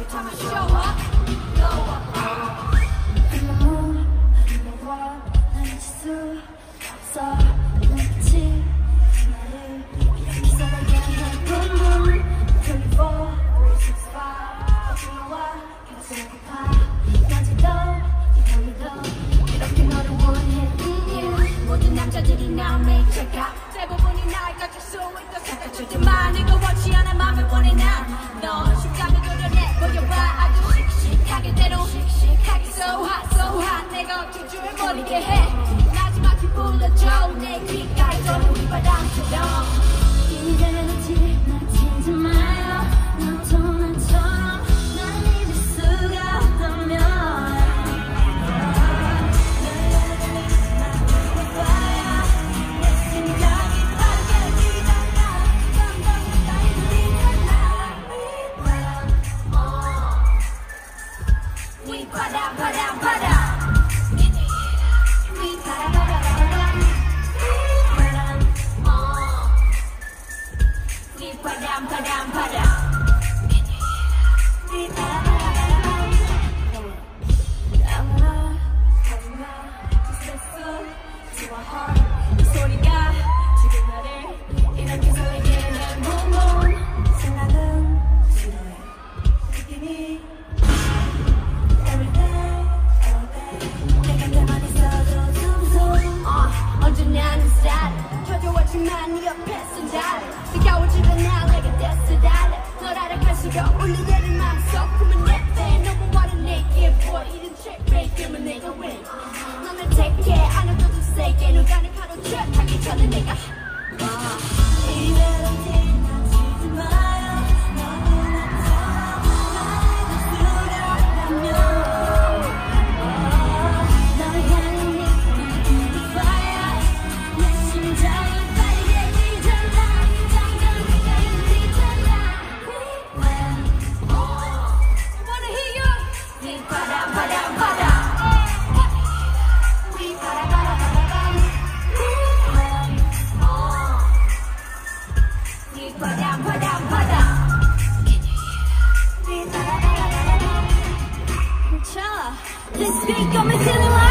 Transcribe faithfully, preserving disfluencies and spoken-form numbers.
time I show up, blow up. In the mood, in the world, 난 잊을 수 없어. 눈빛이 나를 이렇게 살아게 해. Boom boom, twenty-four, three sixty-five. 어쩌와 계속 고파. 낮에도 밤에도 이렇게 너를 원해. Yeah. 모든 남자들이 날 make check out. 대부분이 날 가질 수 있다 생각하지만 이거 원치 않아 맘을 원해 난너 심장을 도려내 보여봐 아주 씩씩하게 대로 씩씩하게 so hot so hot 내가 어쩔 줄 모르게 해 마지막에 불러줘 내 귓가에 도는 휘바람처럼 이대로 지나치지 마요. 너도 나처럼 날 잊을 수가 없다면 We 바람 바람 바람 We 바람 바람 바람 바람 어 We 바람 바람 바람 We 바람 바람 아무나 하지마. Just to our heart. 이 소리가 지금 나를 이렇게 설레게 해 Boom boom 생각은 싫어해. 느낌이 언제나는 스타일 켜져왔지만 네 옆에선 잘해 뜨거워지던 날 내게 됐어 달래 널 알아갈수록 울리는 맘속 꿈은 내때 너무 많은 내게 보이는 책배 때문에 내가 왜 너는 택해 안 해줘도 세게 눈가는 파도쳐 타기 전에 내가 이대로 지나치지 마요. 너무 나처럼 날 잊을 수가 없다면 바람 바람 바람 This beat got me feeling like